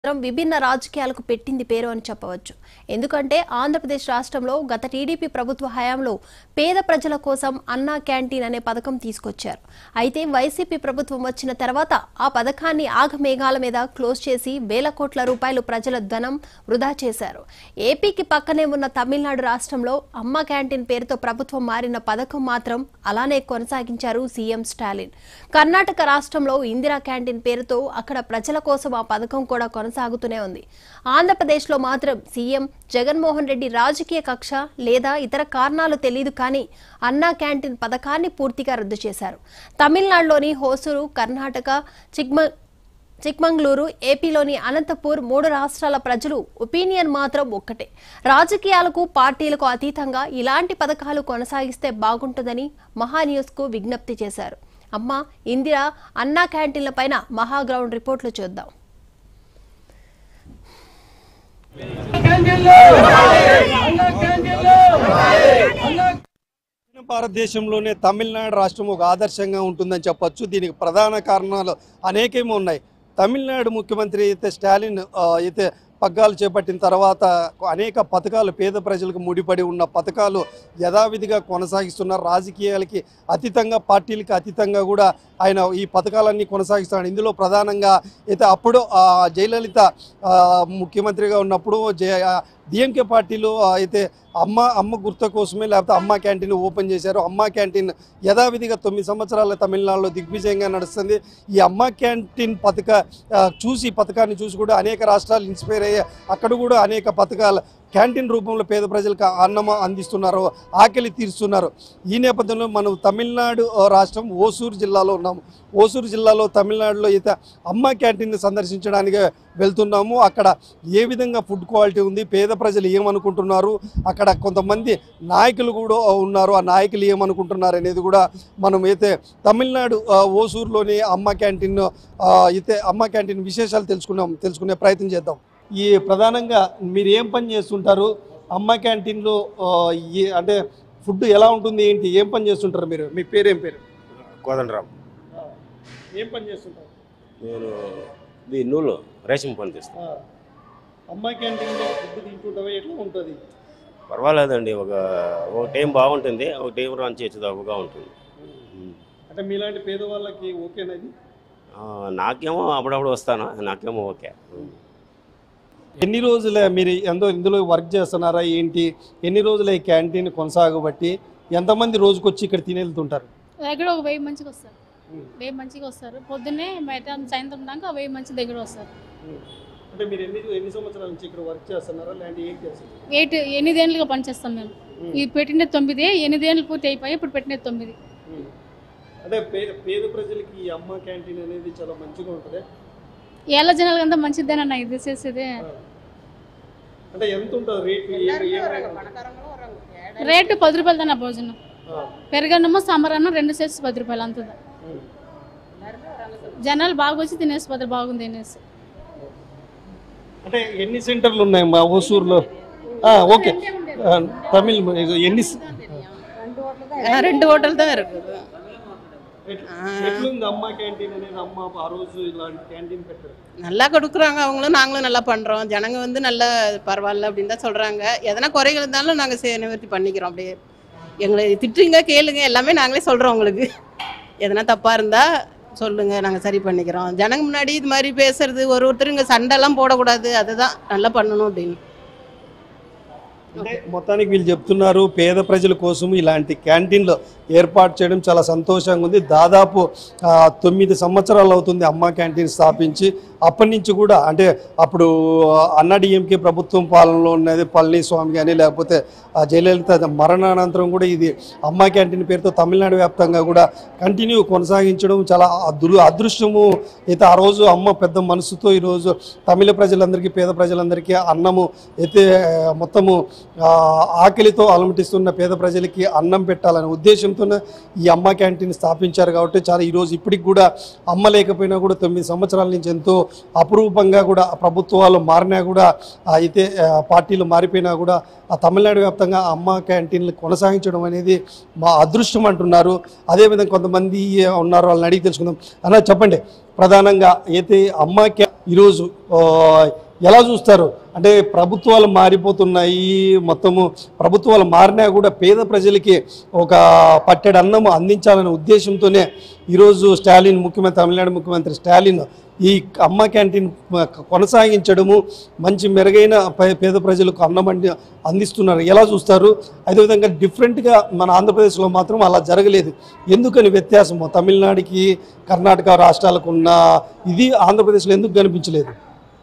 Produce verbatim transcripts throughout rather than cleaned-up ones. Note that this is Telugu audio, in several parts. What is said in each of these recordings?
విభిన్న రాజకీయాలకు పెట్టింది పేరు అని చెప్పవచ్చు. ఎందుకంటే ఆంధ్రప్రదేశ్ రాష్ట్రంలో గత టీడీపీ ప్రభుత్వ హయాంలో పేద ప్రజల కోసం అన్నా క్యాంటీన్ అనే పథకం తీసుకొచ్చారు. అయితే వైసీపీ ప్రభుత్వం వచ్చిన తర్వాత ఆ పథకాన్ని ఆగమేఘాల మీద క్లోజ్ చేసి వేల కోట్ల రూపాయలు ప్రజల ధనం వృధా చేశారు. ఏపీకి పక్కనే ఉన్న తమిళనాడు రాష్ట్రంలో అమ్మ క్యాంటీన్ పేరుతో ప్రభుత్వం మారిన పథకం మాత్రం అలానే కొనసాగించారు సీఎం స్టాలిన్. కర్ణాటక రాష్ట్రంలో ఇందిరా క్యాంటీన్ పేరుతో అక్కడ ప్రజల కోసం ఆ పథకం కూడా సాగుతూనే ఉంది. ఆంధ్రప్రదేశ్లో మాత్రం సీఎం జగన్మోహన్ రెడ్డి రాజకీయ కక్ష లేదా ఇతర కారణాలు తెలియదు కానీ అన్నా క్యాంటీన్ పథకాన్ని పూర్తిగా రద్దు చేశారు. తమిళనాడులోని హోసూరు, కర్ణాటక, చిక్మ చిక్మంగళూరు, ఏపీలోని అనంతపూర్ మూడు రాష్ట్రాల ప్రజలు ఒపీనియన్ మాత్రం ఒక్కటే. రాజకీయాలకు పార్టీలకు అతీతంగా ఇలాంటి పథకాలు కొనసాగిస్తే బాగుంటుందని మహాన్యూస్ కు విజ్ఞప్తి చేశారు. అమ్మ ఇందిరా అన్నా క్యాంటీన్ల పైన మహాగ్రౌండ్ రిపోర్ట్లు చూద్దాం. భారతదేశంలోనే తమిళనాడు రాష్ట్రం ఒక ఆదర్శంగా ఉంటుందని చెప్పొచ్చు. దీనికి ప్రధాన కారణాలు అనేకమే ఉన్నాయి. తమిళనాడు ముఖ్యమంత్రి అయితే స్టాలిన్ అయితే పగ్గాలు చేపట్టిన తర్వాత అనేక పథకాలు పేద ప్రజలకు ముడిపడి ఉన్న పథకాలు యథావిధిగా కొనసాగిస్తున్నారు. రాజకీయాలకి అతీతంగా, పార్టీలకి అతీతంగా కూడా ఆయన ఈ పథకాలన్నీ కొనసాగిస్తున్నాడు. ఇందులో ప్రధానంగా అయితే అప్పుడు జయలలిత ముఖ్యమంత్రిగా ఉన్నప్పుడు డిఎంకే పార్టీలో అయితే అమ్మ అమ్మ గుర్తు కోసమే లేకపోతే అమ్మ క్యాంటీన్ ఓపెన్ చేశారు. అమ్మ క్యాంటీన్ యథావిధిగా తొమ్మిది సంవత్సరాల తమిళనాడులో దిగ్విజయంగా నడుస్తుంది. ఈ అమ్మ క్యాంటీన్ పథక చూసి పథకాన్ని చూసి కూడా అనేక రాష్ట్రాలు ఇన్స్పైర్ అయ్యి అక్కడ కూడా అనేక పథకాలు క్యాంటీన్ రూపంలో పేద ప్రజలకు అన్నం అందిస్తున్నారు, ఆకలి తీరుస్తున్నారు. ఈ నేపథ్యంలో మనం తమిళనాడు రాష్ట్రం ఓసూరు జిల్లాలో ఉన్నాము. ఓసూరు జిల్లాలో తమిళనాడులో అయితే అమ్మ క్యాంటీన్ సందర్శించడానికి వెళ్తున్నాము. అక్కడ ఏ విధంగా ఫుడ్ క్వాలిటీ ఉంది, పేద ప్రజలు ఏమనుకుంటున్నారు, అక్కడ కొంతమంది నాయకులు కూడా ఉన్నారు, ఆ నాయకులు ఏమనుకుంటున్నారు అనేది కూడా మనం అయితే తమిళనాడు ఓసూరులోని అమ్మ క్యాంటీన్ అయితే అమ్మ క్యాంటీన్ విశేషాలు తెలుసుకున్నాం తెలుసుకునే ప్రయత్నం చేద్దాం. ఈ ప్రధానంగా మీరు ఏం పని చేస్తుంటారు అమ్మ క్యాంటీన్లో? అంటే ఫుడ్ ఎలా ఉంటుంది, ఏంటి, ఏం పని చేస్తుంటారు మీరు? మీ పేరు ఏం పేరు? కోదండరామ్. ఏం పని చేస్తుంటారు? నేను ఇది నూలు రేషన్ పని చేస్తాను. అమ్మ క్యాంటీన్లో ఫుడ్ తింటుంటావా, ఎట్లా ఉంటుంది? పర్వాలేదండి. ఒక ఒక టైం బాగుంటుంది, ఒక టైం రన్ చేయొచ్చు, తక్కువగా ఉంటుంది. అంటే మీలాంటి పేదవాళ్ళకి ఓకేనా ఇది? నాకేమో అప్పుడప్పుడు వస్తాను, నాకేమో ఓకే. ఎన్ని రోజులే మీరు ఎంతో ఇందులో వర్క్ చేస్తున్నారా ఏంటి? ఎన్ని రోజులు ఈ క్యాంటీన్ కొనసాగబట్టి ఎంతమంది రోజుకొచ్చి ఇక్కడ తిని వెళ్తుంటారు? దగ్గర ఒక వెయ్యి మంచిగా వస్తారు. వెయ్యి మంచిగా వస్తారు. పొద్దున్నే బయట సాయంత్రం దాకా వెయ్యి మంచి దగ్గర వస్తారు. అంటే మీరు ఎన్ని ఎన్ని సంవత్సరాల నుంచి ఇక్కడ వర్క్ చేస్తున్నారా లేదంటే ఏం చేస్తారు? ఎయిట్ ఎనిమిదేళ్ళుగా పనిచేస్తాం మేము. ఇది పెట్టిన తొమ్మిది, ఎనిమిదేళ్ళు పూర్తి అయిపోయి ఇప్పుడు పెట్టిన తొమ్మిది. అంటే పేద ప్రజలకి ఈ అమ్మ క్యాంటీన్ అనేది చాలా మంచిగా ఉంటుంది. ఏళ్ళ జనాలకి అంతా మంచిదేనన్నా ఇది చేసేది. అంటే ఎంత ఉంటుంది రేటు? రేటు పది రూపాయలు దాన్ని భోజనం. పెరగన్నమో సాంబార్ అన్నం రెండు సేసి పది రూపాయలు అంతదా. జనాలు బాగా వచ్చి తినేసి పది బాగుంది తినేసి. అంటే ఎన్ని సెంటర్లు ఉన్నాయి మా ఓసూరులో? ఓకే, తమిళ్ ఎన్ని? ரெண்டு ஹோட்டல் தான் இருக்குது. நல்லா கொடுக்குறாங்க அவங்களும், நாங்களும் நல்லா பண்ணுறோம். ஜனங்க வந்து நல்லா பரவாயில்ல அப்படின்னு தான் சொல்கிறாங்க. எதனா குறைகள் இருந்தாலும் நாங்கள் சே நிவர்த்தி பண்ணிக்கிறோம். அப்படியே எங்களை திட்டுங்க, கேளுங்க, எல்லாமே நாங்களே சொல்கிறோம். உங்களுக்கு எதனா தப்பாக இருந்தால் சொல்லுங்கள், நாங்கள் சரி பண்ணிக்கிறோம். ஜனங்க முன்னாடி இது மாதிரி பேசுறது, ஒரு ஒருத்தர் இங்கே சண்டைலாம் போடக்கூடாது, அதுதான் நல்லா பண்ணணும் அப்படின்னு. అంటే మొత్తానికి వీళ్ళు చెప్తున్నారు పేద ప్రజల కోసం ఇలాంటి క్యాంటీన్లు ఏర్పాటు చేయడం చాలా సంతోషంగా ఉంది. దాదాపు తొమ్మిది సంవత్సరాలు అవుతుంది అమ్మ క్యాంటీన్ స్థాపించి. అప్పటి నుంచి కూడా అంటే అప్పుడు అన్నా డిఎంకే ప్రభుత్వం పాలనలో ఉన్నది పళనిస్వామి కానీ లేకపోతే జయలలిత మరణానంతరం కూడా ఇది అమ్మ క్యాంటీన్ పేరుతో తమిళనాడు వ్యాప్తంగా కూడా కంటిన్యూ కొనసాగించడం చాలా అదృ అదృష్టము. అయితే ఆ రోజు అమ్మ పెద్ద మనసుతో ఈరోజు తమిళ ప్రజలందరికీ, పేద ప్రజలందరికీ అన్నము అయితే మొత్తము ఆకలితో అలమటిస్తున్న పేద ప్రజలకి అన్నం పెట్టాలనే ఉద్దేశంతో ఈ అమ్మ క్యాంటీన్ స్థాపించారు. కాబట్టి చాలా ఈరోజు ఇప్పటికి కూడా అమ్మ లేకపోయినా కూడా తొమ్మిది సంవత్సరాల నుంచి ఎంతో అపురూపంగా కూడా ప్రభుత్వాలు మారినా కూడా అయితే పార్టీలు మారిపోయినా కూడా ఆ తమిళనాడు వ్యాప్తంగా అమ్మ క్యాంటీన్లు కొనసాగించడం అనేది మా అదృష్టం అంటున్నారు. అదేవిధంగా కొంతమంది ఉన్నారు, వాళ్ళని అడిగి తెలుసుకుందాం. అన్న చెప్పండి, ప్రధానంగా అయితే అమ్మ క్యా ఈరోజు ఎలా చూస్తారు అంటే ప్రభుత్వాలు మారిపోతున్నాయి, మొత్తము ప్రభుత్వాలు మారినా కూడా పేద ప్రజలకి ఒక పట్టెడు అన్నము అందించాలనే ఉద్దేశంతోనే ఈరోజు స్టాలిన్ ముఖ్యమంత్రి తమిళనాడు ముఖ్యమంత్రి స్టాలిన్ ఈ అమ్మ క్యాంటీన్ కొనసాగించడము, మంచి మెరుగైన పేద ప్రజలకు అన్నం అందిస్తున్నారు ఎలా చూస్తారు? అదేవిధంగా డిఫరెంట్గా మన ఆంధ్రప్రదేశ్లో మాత్రం అలా జరగలేదు, ఎందుకని వ్యత్యాసము తమిళనాడుకి కర్ణాటక రాష్ట్రాలకు ఉన్న ఇది ఆంధ్రప్రదేశ్లో ఎందుకు కనిపించలేదు?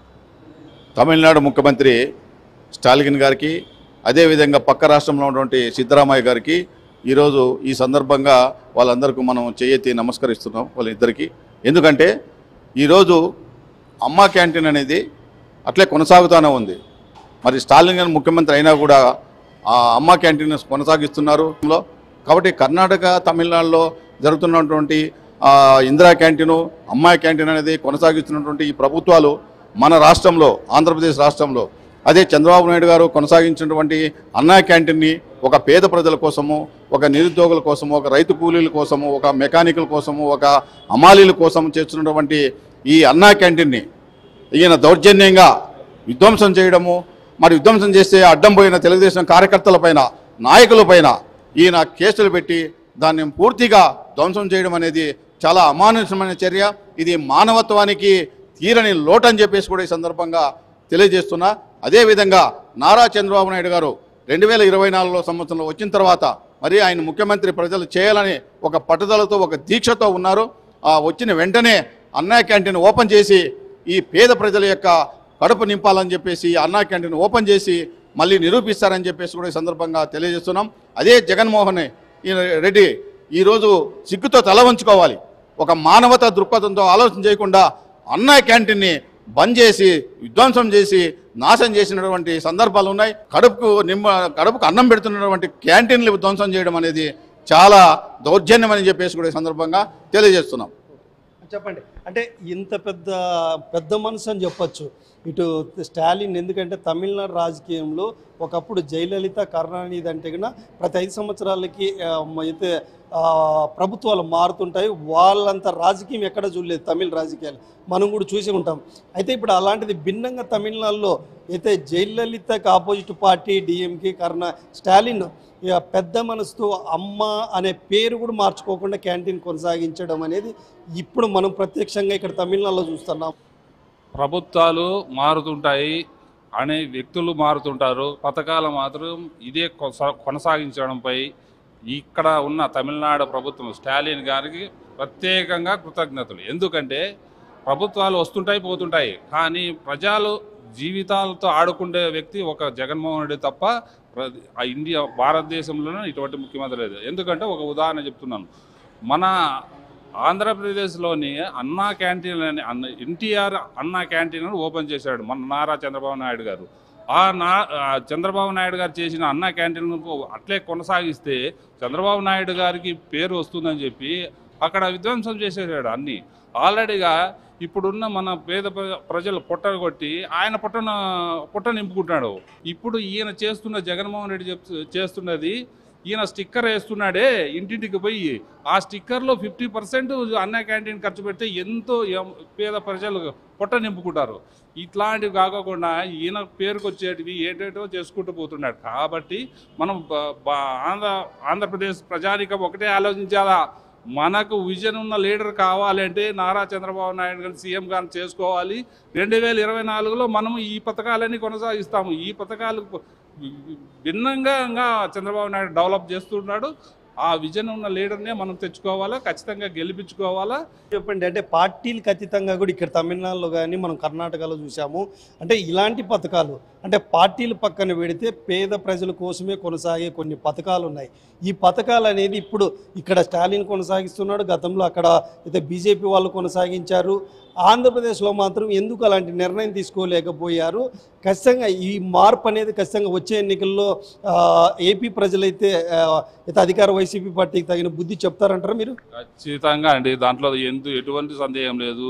తమిళనాడు ముఖ్యమంత్రి స్టాలిన్ గారికి అదేవిధంగా పక్క రాష్ట్రంలో ఉన్నటువంటి సిద్ధరామయ్య గారికి ఈరోజు ఈ సందర్భంగా వాళ్ళందరికీ మనం చేయెత్తి నమస్కరిస్తున్నాం వాళ్ళిద్దరికీ. ఎందుకంటే ఈరోజు అమ్మ క్యాంటీన్ అనేది అట్లే కొనసాగుతూనే ఉంది. మరి స్టాలిన్ గారు ముఖ్యమంత్రి అయినా కూడా ఆ అమ్మ క్యాంటీన్ కొనసాగిస్తున్నారు. కాబట్టి కర్ణాటక తమిళనాడులో జరుగుతున్నటువంటి ఇందిరా క్యాంటీను అమ్మాయి క్యాంటీన్ అనేది కొనసాగిస్తున్నటువంటి ఈ ప్రభుత్వాలు మన రాష్ట్రంలో ఆంధ్రప్రదేశ్ రాష్ట్రంలో అదే చంద్రబాబు నాయుడు గారు కొనసాగించినటువంటి అన్నా క్యాంటీన్ని ఒక పేద ప్రజల కోసము, ఒక నిరుద్యోగుల కోసము, ఒక రైతు కూలీల కోసము, ఒక మెకానికల్ కోసము, ఒక అమాలీల కోసం చేస్తున్నటువంటి ఈ అన్నా క్యాంటీన్ని ఈయన దౌర్జన్యంగా విధ్వంసం చేయడము, మరి విధ్వంసం చేస్తే అడ్డం పోయిన తెలుగుదేశం కార్యకర్తలపైన నాయకులపైన ఈయన కేసులు పెట్టి దాన్ని పూర్తిగా ధ్వంసం చేయడం అనేది చాలా అమానుషమైన చర్య. ఇది మానవత్వానికి తీరని లోటని చెప్పేసి కూడా ఈ సందర్భంగా తెలియజేస్తున్నా. అదేవిధంగా నారా చంద్రబాబు నాయుడు గారు రెండు వేల ఇరవై నాలుగులో సంవత్సరంలో వచ్చిన తర్వాత మరి ఆయన ముఖ్యమంత్రి ప్రజలు చేయాలని ఒక పట్టుదలతో ఒక దీక్షతో ఉన్నారు. ఆ వచ్చిన వెంటనే అన్నా క్యాంటీన్ ఓపెన్ చేసి ఈ పేద ప్రజల యొక్క కడుపు నింపాలని చెప్పేసి అన్నా క్యాంటీన్ ఓపెన్ చేసి మళ్ళీ నిరూపిస్తారని చెప్పేసి కూడా ఈ సందర్భంగా తెలియజేస్తున్నాం. అదే జగన్మోహన్ రెడ్డి ఈరోజు సిగ్గుతో తల వంచుకోవాలి. ఒక మానవతా దృక్పథంతో ఆలోచన చేయకుండా అన్నా క్యాంటీన్ని బంద్ చేసి విధ్వంసం చేసి నాశనం చేసినటువంటి సందర్భాలు ఉన్నాయి. కడుపుకు నిమ్మ కడుపుకు అన్నం పెడుతున్నటువంటి క్యాంటీన్లు ధ్వంసం చేయడం అనేది చాలా దౌర్జన్యం అని చెప్పేసి కూడా ఈ సందర్భంగా తెలియజేస్తున్నాం. చెప్పండి, అంటే ఇంత పెద్ద పెద్ద మనసు అని చెప్పచ్చు ఇటు స్టాలిన్, ఎందుకంటే తమిళనాడు రాజకీయంలో ఒకప్పుడు జయలలిత కరుణానిధి అంటే కన్నా ప్రతి ఐదు సంవత్సరాలకి అయితే ప్రభుత్వాలు మారుతుంటాయి, వాళ్ళంత రాజకీయం ఎక్కడ చూడలేదు తమిళ రాజకీయాలు, మనం కూడా చూసి ఉంటాం. అయితే ఇప్పుడు అలాంటిది భిన్నంగా తమిళనాడులో అయితే జయలలితకు opposite party DMK Karuna Stalin పెద్ద మనసుతో అమ్మ అనే పేరు కూడా మార్చుకోకుండా క్యాంటీన్ కొనసాగించడం అనేది ఇప్పుడు మనం ప్రత్యక్షంగా ఇక్కడ తమిళనాడులో చూస్తున్నాం. ప్రభుత్వాలు మారుతుంటాయి అనే వ్యక్తులు మారుతుంటారు, పథకాలు మాత్రం ఇదే కొనసాగించడంపై ఇక్కడ ఉన్న తమిళనాడు ప్రభుత్వం స్టాలిన్ గారికి ప్రత్యేకంగా కృతజ్ఞతలు. ఎందుకంటే ప్రభుత్వాలు వస్తుంటాయి పోతుంటాయి, కానీ ప్రజలు జీవితాలతో ఆడుకునే వ్యక్తి ఒక జగన్మోహన్ రెడ్డి తప్ప ఆ ఇండియా భారతదేశంలోనే ఇటువంటి ముఖ్యమంత్రి లేదు. ఎందుకంటే ఒక ఉదాహరణ చెప్తున్నాను, మన ఆంధ్రప్రదేశ్లోని అన్నా క్యాంటీన్ అని అన్న ఎన్టీఆర్ అన్నా క్యాంటీన్ ఓపెన్ చేశాడు మన నారా చంద్రబాబు నాయుడు గారు. ఆ నా చంద్రబాబు నాయుడు గారు చేసిన అన్నా క్యాంటీన్ అట్లే కొనసాగిస్తే చంద్రబాబు నాయుడు గారికి పేరు వస్తుందని చెప్పి అక్కడ విధ్వంసం చేసేసాడు అన్నీ. ఆల్రెడీగా ఇప్పుడున్న మన పేద ప్రజలు పొట్ట కొట్టి ఆయన పొట్టన పొట్ట నింపుకుంటున్నాడు. ఇప్పుడు ఈయన చేస్తున్న జగన్మోహన్ రెడ్డి చెప్ చేస్తున్నది ఈయన స్టిక్కర్ వేస్తున్నాడే ఇంటింటికి పోయి, ఆ స్టిక్కర్లో ఫిఫ్టీ పర్సెంట్ అన్నా క్యాంటీన్ ఖర్చు పెడితే ఎంతో పేద ప్రజలు పొట్ట నింపుకుంటారు. ఇట్లాంటివి కాకుండా ఈయన పేరుకు వచ్చేటివి ఏంటేటో చేసుకుంటూ పోతున్నాడు. కాబట్టి మనం ఆంధ్ర ఆంధ్రప్రదేశ్ ప్రజానికం ఒకటే ఆలోచించాలా, మనకు విజన్ ఉన్న లీడర్ కావాలంటే నారా చంద్రబాబు నాయుడు గారిని సీఎం గారిని చేసుకోవాలి. రెండు వేల ఇరవై నాలుగులో మనము ఈ పథకాలన్నీ కొనసాగిస్తాము. ఈ పథకాలు భిన్నంగా చంద్రబాబు నాయుడు డెవలప్ చేస్తున్నాడు. ఆ విజన్ ఉన్న లీడర్నే మనం తెచ్చుకోవాలా, ఖచ్చితంగా గెలిపించుకోవాలా. చెప్పండి, అంటే పార్టీలకు అతీతంగా కూడా ఇక్కడ తమిళనాడులో కానీ మనం కర్ణాటకలో చూసాము, అంటే ఇలాంటి పథకాలు అంటే పార్టీలు పక్కన పెడితే పేద ప్రజల కోసమే కొనసాగే కొన్ని పథకాలు ఉన్నాయి. ఈ పథకాలు అనేది ఇప్పుడు ఇక్కడ స్టాలిన్ కొనసాగిస్తున్నాడు, గతంలో అక్కడ అయితే బీజేపీ వాళ్ళు కొనసాగించారు. ఆంధ్రప్రదేశ్లో మాత్రం ఎందుకు అలాంటి నిర్ణయం తీసుకోలేకపోయారు? ఖచ్చితంగా ఈ మార్పు అనేది ఖచ్చితంగా వచ్చే ఎన్నికల్లో ఏపీ ప్రజలైతే అయితే అధికార వైసీపీ పార్టీకి తగిన బుద్ధి చెప్తారంటారా మీరు? ఖచ్చితంగా అండి, దాంట్లో ఎందు ఎటువంటి సందేహం లేదు.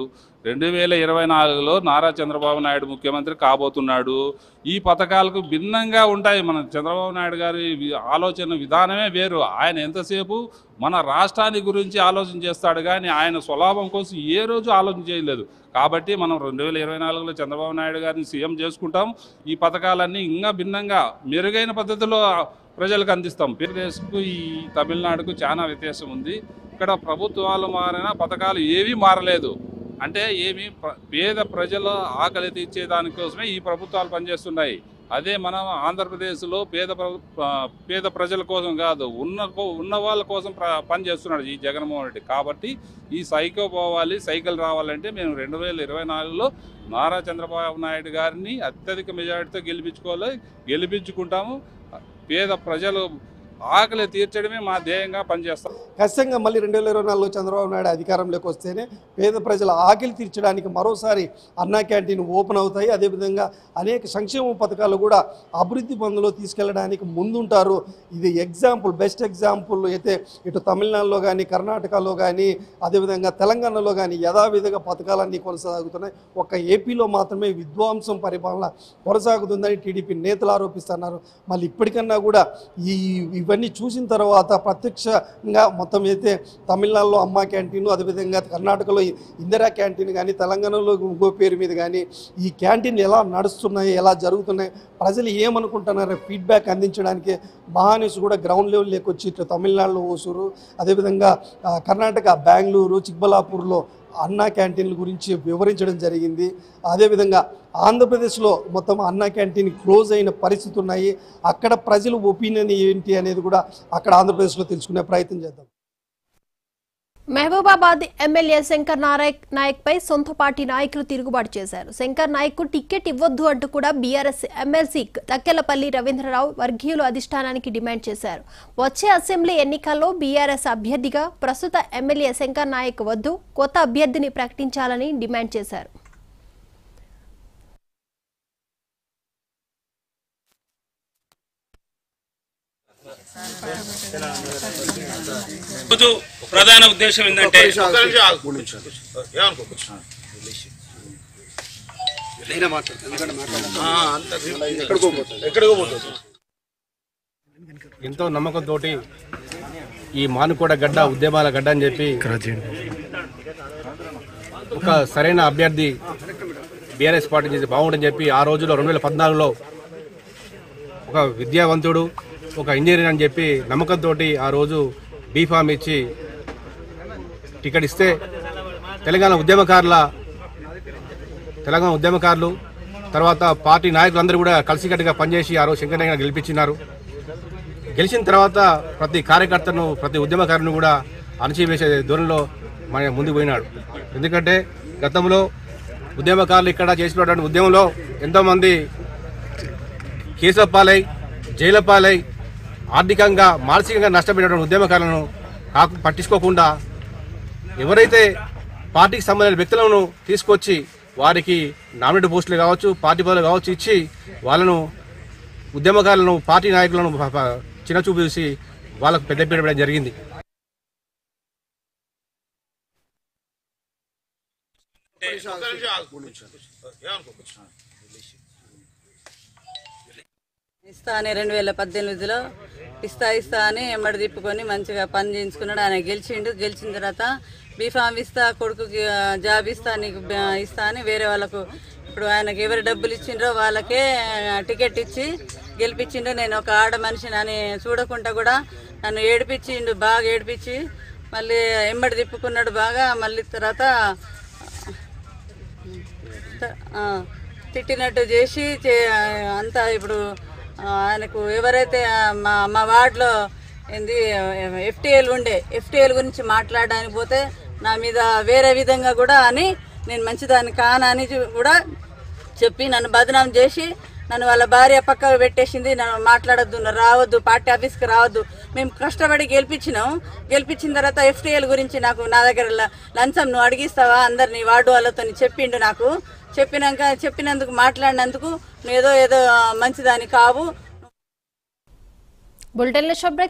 రెండు వేల ఇరవై నాలుగులో నారా చంద్రబాబు నాయుడు ముఖ్యమంత్రి కాబోతున్నాడు. ఈ పథకాలకు భిన్నంగా ఉంటాయి. మన చంద్రబాబు నాయుడు గారి ఆలోచన విధానమే వేరు. ఆయన ఎంతసేపు మన రాష్ట్రాన్ని గురించి ఆలోచన చేస్తాడు కానీ ఆయన స్వలాభం కోసం ఏ రోజు ఆలోచన చేయలేదు. కాబట్టి మనం రెండు వేల ఇరవై నాలుగులో చంద్రబాబు నాయుడు గారిని సీఎం చేసుకుంటాం. ఈ పథకాలన్నీ ఇంకా భిన్నంగా మెరుగైన పద్ధతిలో ప్రజలకు అందిస్తాం. ఆంధ్రప్రదేశ్కు ఈ తమిళనాడుకు చాలా వ్యత్యాసం ఉంది. ఇక్కడ ప్రభుత్వాలు మారిన పథకాలు ఏవీ మారలేదు. అంటే ఏమి పేద ప్రజల ఆకలి తీర్చే దానికోసమే ఈ ప్రభుత్వాలు పనిచేస్తున్నాయి. అదే మనం ఆంధ్రప్రదేశ్లో పేద పేద ప్రజల కోసం కాదు, ఉన్న ఉన్న వాళ్ళ కోసం పనిచేస్తున్నాడు ఈ జగన్మోహన్ రెడ్డి. కాబట్టి ఈ సైకో పోవాలి, సైకిల్ రావాలంటే మేము రెండు వేల ఇరవై నాలుగులో నారా చంద్రబాబు నాయుడు గారిని అత్యధిక మెజారిటీతో గెలిపించుకోవాలి, గెలిపించుకుంటాము. పేద ప్రజలు ఆకలి తీర్చడమే మా ధ్యేయంగా పనిచేస్తాం. ఖచ్చితంగా మళ్ళీ రెండు వేల ఇరవై నాలుగులో చంద్రబాబు నాయుడు అధికారంలోకి వస్తేనే పేద ప్రజల ఆకలి తీర్చడానికి మరోసారి అన్నా క్యాంటీన్ ఓపెన్ అవుతాయి. అదేవిధంగా అనేక సంక్షేమ పథకాలు కూడా అభివృద్ధి పనుల్లో తీసుకెళ్ళడానికి ముందుంటారు. ఇది ఎగ్జాంపుల్, బెస్ట్ ఎగ్జాంపుల్ అయితే ఇటు తమిళనాడులో కానీ, కర్ణాటకలో కానీ, అదేవిధంగా తెలంగాణలో కానీ యథావిధిగా పథకాలన్నీ కొనసాగుతున్నాయి. ఒక్క ఏపీలో మాత్రమే విధ్వంసం పరిపాలన కొనసాగుతుందని టీడీపీ నేతలు ఆరోపిస్తున్నారు. మళ్ళీ ఇప్పటికన్నా కూడా ఈ ఇవన్నీ చూసిన తర్వాత ప్రత్యక్షంగా మొత్తం అయితే తమిళనాడులో అమ్మా క్యాంటీన్, అదేవిధంగా కర్ణాటకలో ఇందిరా క్యాంటీన్ కానీ, తెలంగాణలో ఇంకో పేరు మీద కానీ ఈ క్యాంటీన్లు ఎలా నడుస్తున్నాయి, ఎలా జరుగుతున్నాయి, ప్రజలు ఏమనుకుంటున్నారో ఫీడ్బ్యాక్ అందించడానికి మహాన్యూస్ కూడా గ్రౌండ్ లెవెల్లోకి వచ్చి ఇట్లా తమిళనాడులో ఓసూరు, అదేవిధంగా కర్ణాటక బెంగళూరు, చిక్బలాపూర్లో అన్నా క్యాంటీన్ల గురించి వివరించడం జరిగింది. అదేవిధంగా ఆంధ్రప్రదేశ్లో మొత్తం అన్నా క్యాంటీన్ క్లోజ్ అయిన పరిస్థితి ఉన్నాయి. అక్కడ ప్రజల ఒపీనియన్ ఏంటి అనేది కూడా అక్కడ ఆంధ్రప్రదేశ్లో తెలుసుకునే ప్రయత్నం చేద్దాం. మహబూబాబాద్ ఎమ్మెల్యే శంకర్ నాయక్ నాయక్ పై సొంత పార్టీ నాయకులు తిరుగుబాటు చేశారు. శంకర్ నాయక్ కు టికెట్ ఇవ్వొద్దు అంటూ కూడా బీఆర్ఎస్ ఎమ్మెల్సీ తక్కెలపల్లి రవీంద్రరావు వర్గీయులు అధిష్టానానికి డిమాండ్ చేశారు. వచ్చే అసెంబ్లీ ఎన్నికల్లో బీఆర్ఎస్ అభ్యర్థిగా ప్రస్తుత ఎమ్మెల్యే శంకర్ నాయక్ వద్దు, కొత్త అభ్యర్థిని ప్రకటించాలని డిమాండ్ చేశారు. ప్రధాన ఉద్దేశం ఏంటంటే ఎంతో నమ్మకంతో ఈ మానుకోట గడ్డ ఉద్యమాల గడ్డ అని చెప్పి ఒక సరైన అభ్యర్థి బీఆర్ఎస్ పార్టీ చేసి బాగుంటుందని చెప్పి ఆ రోజుల్లో రెండు వేల పద్నాలుగులో ఒక విద్యావంతుడు, ఒక ఇంజనీర్ అని చెప్పి నమ్మకంతో ఆ రోజు బీఫామ్ ఇచ్చి టికెట్ ఇస్తే తెలంగాణ ఉద్యమకారుల తెలంగాణ ఉద్యమకారులు తర్వాత పార్టీ నాయకులందరూ కూడా కలిసికట్టుగా పనిచేసి ఆ రోజు శంకర్ నాయక్ గెలిపించినారు. గెలిచిన తర్వాత ప్రతి కార్యకర్తను, ప్రతి ఉద్యమకారులను కూడా అణచివేసే ధోరణిలో మన ముందుకు పోయినాడు. ఎందుకంటే గతంలో ఉద్యమకారులు ఇక్కడ చేసినటువంటి ఉద్యమంలో ఎంతోమంది కేసుల పాలై, జైలు పాలై, ఆర్థికంగా మానసికంగా నష్టపోయినటువంటి ఉద్యమకారులను కాకు పట్టించుకోకుండా ఎవరైతే పార్టీకి సంబంధించిన వ్యక్తులను తీసుకొచ్చి వారికి నామినేట్ పోస్టులు కావచ్చు, పార్టీ పదవులు కావచ్చు ఇచ్చి వాళ్ళను ఉద్యమకారులను, పార్టీ నాయకులను చిన్నచూపు చూసి వాళ్ళకు పెద్దపీట పెట్టడం జరిగింది. ఇస్తా అని రెండు వేల పద్దెనిమిదిలో ఇస్తా ఇస్తా అని ఎమ్మడి తిప్పుకొని మంచిగా పని చేయించుకున్నాడు. ఆయన గెలిచిండు. గెలిచిన తర్వాత బీఫామ్ ఇస్తా, కొడుకుకి జాబ్ ఇస్తా, నీకు ఇస్తా అని వేరే వాళ్ళకు ఇప్పుడు ఆయనకు ఎవరు డబ్బులు ఇచ్చిండ్రో వాళ్ళకే టికెట్ ఇచ్చి గెలిపించిండు. నేను ఒక ఆడ మనిషిని అని చూడకుండా కూడా నన్ను ఏడిపించిండు, బాగా ఏడిపించి మళ్ళీ ఎమ్మడి తిప్పుకున్నాడు బాగా. మళ్ళీ తర్వాత తిట్టినట్టు చేసి అంతా ఇప్పుడు ఆయనకు ఎవరైతే మా మా వార్డులో ఏంది ఎఫ్టీఎల్ ఉండే ఎఫ్టీఎల్ గురించి మాట్లాడడానికి పోతే నా మీద వేరే విధంగా కూడా అని నేను మంచిదాన్ని కానని కూడా చెప్పి నన్ను బదనాం చేసి నన్ను వాళ్ళ భార్య పక్కకు పెట్టేసింది. నన్ను మాట్లాడొద్దు, రావద్దు, పార్టీ ఆఫీస్కి రావద్దు. మేము కష్టపడి గెలిపించినాం. గెలిపించిన తర్వాత ఎఫ్టీఎల్ గురించి నాకు నా దగ్గర లంచం నువ్వు అడిగిస్తావా అందరినీ వార్డు వాళ్ళతో చెప్పిండు. నాకు చెప్పినాక చెప్పినందుకు మాట్లాడినందుకు నువ్వు ఏదో ఏదో మంచిదాని కావు. బులెటిన్లో